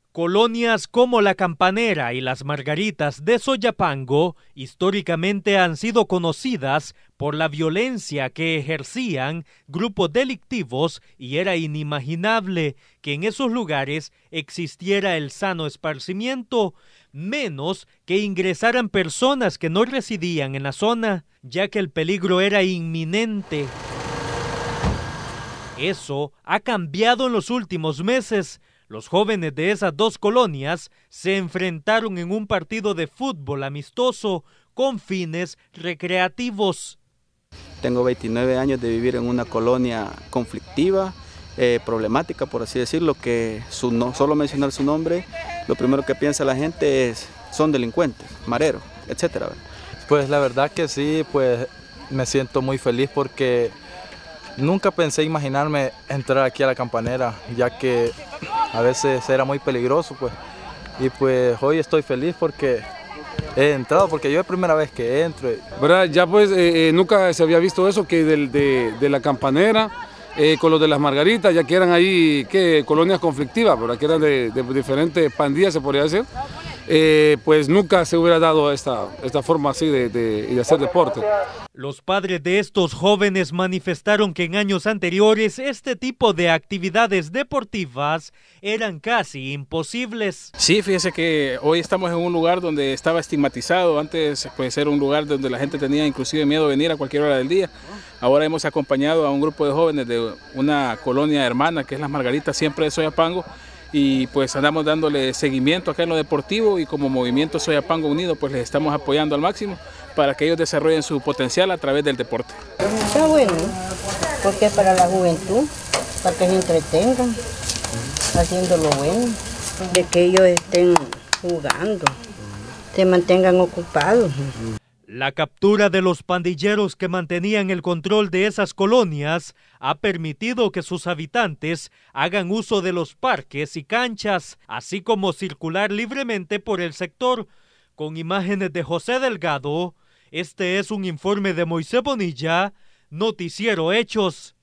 Colonias como La Campanera y Las Margaritas de Soyapango históricamente han sido conocidas por la violencia que ejercían grupos delictivos y era inimaginable que en esos lugares existiera el sano esparcimiento, menos que ingresaran personas que no residían en la zona, ya que el peligro era inminente. Eso ha cambiado en los últimos meses. Los jóvenes de esas dos colonias se enfrentaron en un partido de fútbol amistoso con fines recreativos. Tengo 29 años de vivir en una colonia conflictiva, problemática por así decirlo, que solo mencionar su nombre, lo primero que piensa la gente es son delincuentes, mareros, etcétera. Pues la verdad que sí, pues me siento muy feliz porque nunca pensé imaginarme entrar aquí a La Campanera, ya que a veces era muy peligroso, pues. Y pues hoy estoy feliz porque he entrado, porque yo es la primera vez que entro. ¿Verdad? Ya pues nunca se había visto eso, que de La Campanera con los de Las Margaritas, ya que eran ahí colonias conflictivas, ¿verdad? Que eran de diferentes pandillas, se podría decir. Pues nunca se hubiera dado esta forma así de hacer deporte. Los padres de estos jóvenes manifestaron que en años anteriores este tipo de actividades deportivas eran casi imposibles. Sí, fíjese que hoy estamos en un lugar donde estaba estigmatizado. Antes pues era un lugar donde la gente tenía inclusive miedo de venir a cualquier hora del día. Ahora hemos acompañado a un grupo de jóvenes de una colonia hermana que es Las Margaritas, siempre de Soyapango, y pues andamos dándole seguimiento acá en lo deportivo, y como Movimiento Soyapango Unido pues les estamos apoyando al máximo para que ellos desarrollen su potencial a través del deporte. Está bueno, porque es para la juventud, para que se entretengan haciendo lo bueno, de que ellos estén jugando, se mantengan ocupados. La captura de los pandilleros que mantenían el control de esas colonias ha permitido que sus habitantes hagan uso de los parques y canchas, así como circular libremente por el sector. Con imágenes de José Delgado, este es un informe de Moisés Bonilla, Noticiero Hechos.